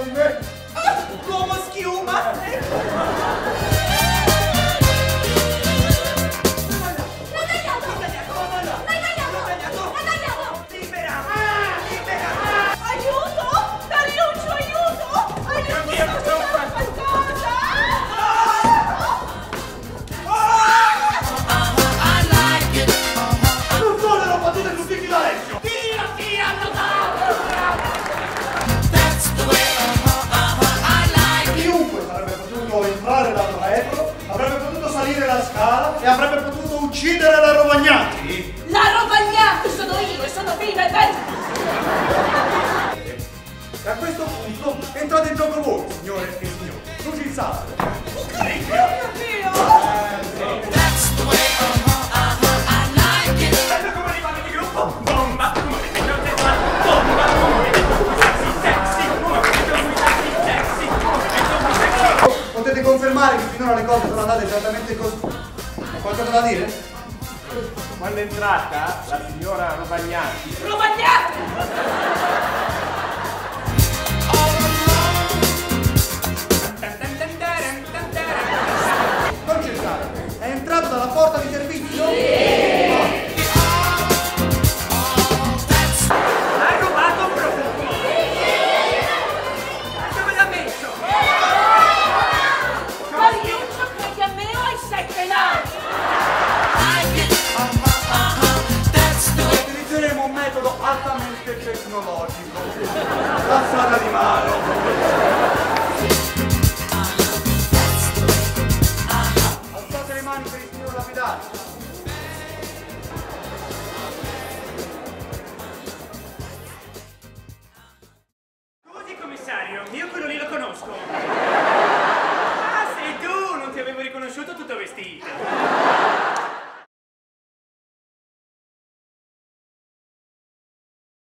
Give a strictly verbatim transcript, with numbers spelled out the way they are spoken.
di me? Ah, l'uomo schiuma! L'hai tagliato! L'ho tagliato! L'ho L'hai tagliato! tagliato! L'hai tagliato! Libera! Ah, libera! Aiuto! Carluccio, aiuto! Aiuto! Oddio, Sto non succedendo qualcosa! Non solo l'ho battuto in tutti i Valeggio! Dio, chi hanno dato? Chiunque sarebbe potuto entrare da retro, avrebbe potuto salire la scala e avrebbe potuto uccidere la Rovagnati. La Rovagnati sono io e sono viva e bella! E a questo punto entrate in gioco voi, signore e signori. Non ci sa. Bello come rimane di gruppo! Bomba! Come di non te fa! Bomba! Come di sexy! Come di sexy! Come di Potete confermare che finora le cose sono andate esattamente così? Hai qualcosa da dire? Quando è entrata la signora Rovagnati, Rovagnati! Non ci sa. È entrato dalla porta di servizio? Ha rubato un profumo! Dove l'ha messo? Carluccio, credi a me o ai sette nani? Utilizzeremo un metodo altamente tecnologico. Passata di mano. Alzate le mani per il signor lapidario. Scusi, commissario, io quello lì lo conosco. Ah, sei tu! Non ti avevo riconosciuto tutto vestito.